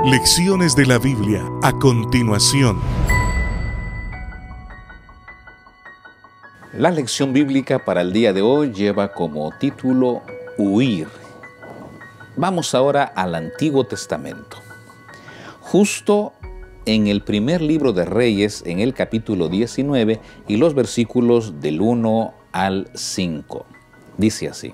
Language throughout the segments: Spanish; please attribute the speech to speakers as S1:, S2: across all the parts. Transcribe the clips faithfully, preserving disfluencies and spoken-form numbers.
S1: Lecciones de la Biblia a continuación.
S2: La lección bíblica para el día de hoy lleva como título Huir. Vamos ahora al Antiguo Testamento. Justo en el primer libro de Reyes, en el capítulo diecinueve y los versículos del uno al cinco. Dice así: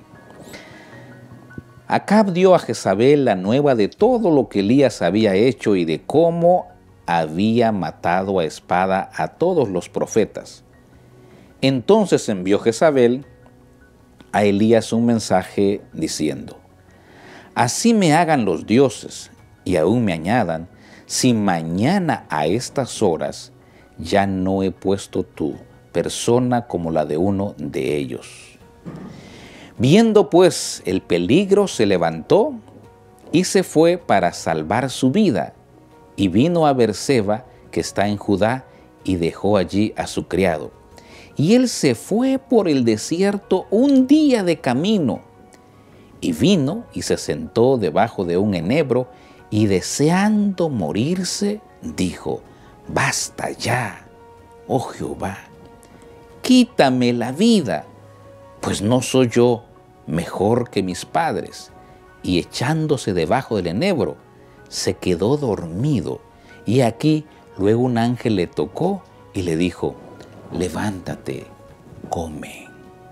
S2: Acab dio a Jezabel la nueva de todo lo que Elías había hecho y de cómo había matado a espada a todos los profetas. Entonces envió Jezabel a Elías un mensaje diciendo: Así me hagan los dioses y aún me añadan, si mañana a estas horas ya no he puesto tu persona como la de uno de ellos. Viendo pues el peligro, se levantó y se fue para salvar su vida, y vino a Beerseba, que está en Judá, y dejó allí a su criado. Y él se fue por el desierto un día de camino, y vino y se sentó debajo de un enebro, y deseando morirse, dijo: Basta ya, oh Jehová, quítame la vida, pues no soy yo mejor que mis padres. Y echándose debajo del enebro, se quedó dormido. Y aquí luego un ángel le tocó y le dijo: Levántate, come.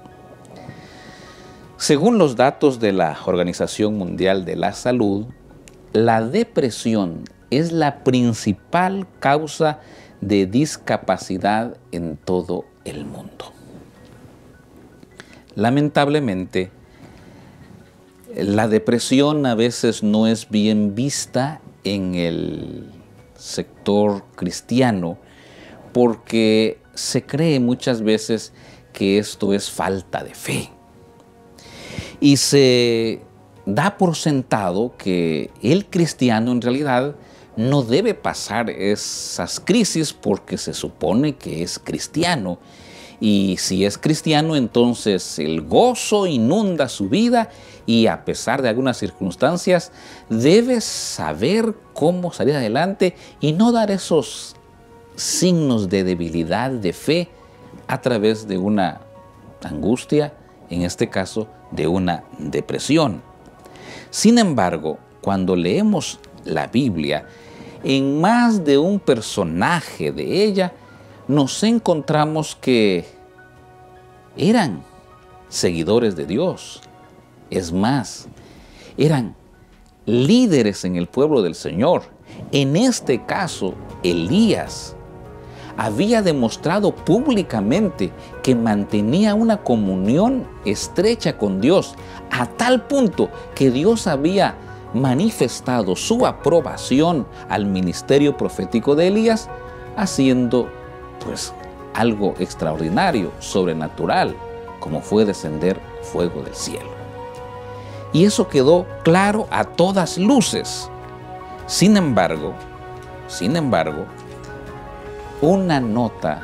S2: Según los datos de la Organización Mundial de la Salud, la depresión es la principal causa de discapacidad en todo el mundo. Lamentablemente, la depresión a veces no es bien vista en el sector cristiano porque se cree muchas veces que esto es falta de fe. Y se da por sentado que el cristiano en realidad no debe pasar esas crisis porque se supone que es cristiano. Y si es cristiano, entonces el gozo inunda su vida y a pesar de algunas circunstancias, debe saber cómo salir adelante y no dar esos signos de debilidad de fe a través de una angustia, en este caso de una depresión. Sin embargo, cuando leemos la Biblia, en más de un personaje de ella, nos encontramos que eran seguidores de Dios. Es más, eran líderes en el pueblo del Señor. En este caso, Elías había demostrado públicamente que mantenía una comunión estrecha con Dios, a tal punto que Dios había manifestado su aprobación al ministerio profético de Elías, haciendo pues algo extraordinario, sobrenatural, como fue descender fuego del cielo. Y eso quedó claro a todas luces. Sin embargo, sin embargo, una nota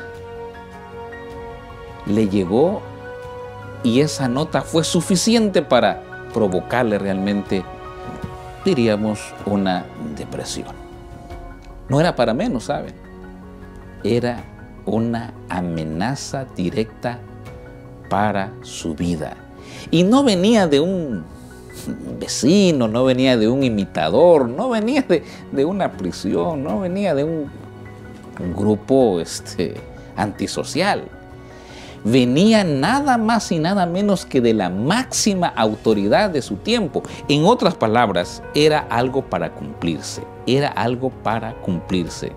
S2: le llegó y esa nota fue suficiente para provocarle realmente, diríamos, una depresión. No era para menos, ¿saben? Era una amenaza directa para su vida. Y no venía de un vecino, no venía de un imitador, no venía de, de una prisión, no venía de un, un grupo este, antisocial. Venía nada más y nada menos que de la máxima autoridad de su tiempo. En otras palabras, era algo para cumplirse, era algo para cumplirse.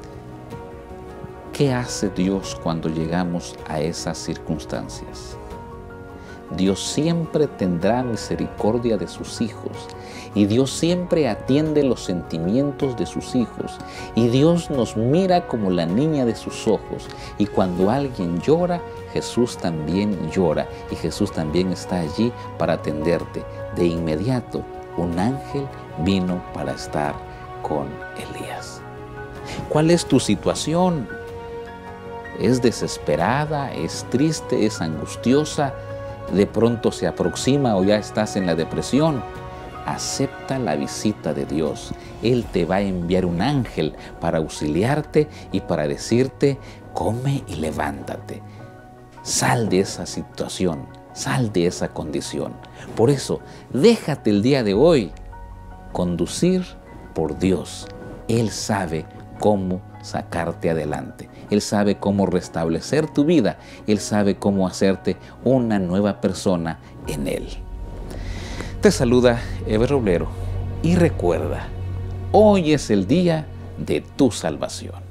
S2: ¿Qué hace Dios cuando llegamos a esas circunstancias? Dios siempre tendrá misericordia de sus hijos y Dios siempre atiende los sentimientos de sus hijos y Dios nos mira como la niña de sus ojos y cuando alguien llora, Jesús también llora y Jesús también está allí para atenderte. De inmediato, un ángel vino para estar con Elías. ¿Cuál es tu situación? ¿Es desesperada? ¿Es triste? ¿Es angustiosa? ¿De pronto se aproxima o ya estás en la depresión? acepta la visita de Dios. Él te va a enviar un ángel para auxiliarte y para decirte, come y levántate. Sal de esa situación, sal de esa condición. Por eso, déjate el día de hoy conducir por Dios. Él sabe cómo sacarte adelante. Él sabe cómo restablecer tu vida. Él sabe cómo hacerte una nueva persona en Él. Te saluda Eber Roblero y recuerda, hoy es el día de tu salvación.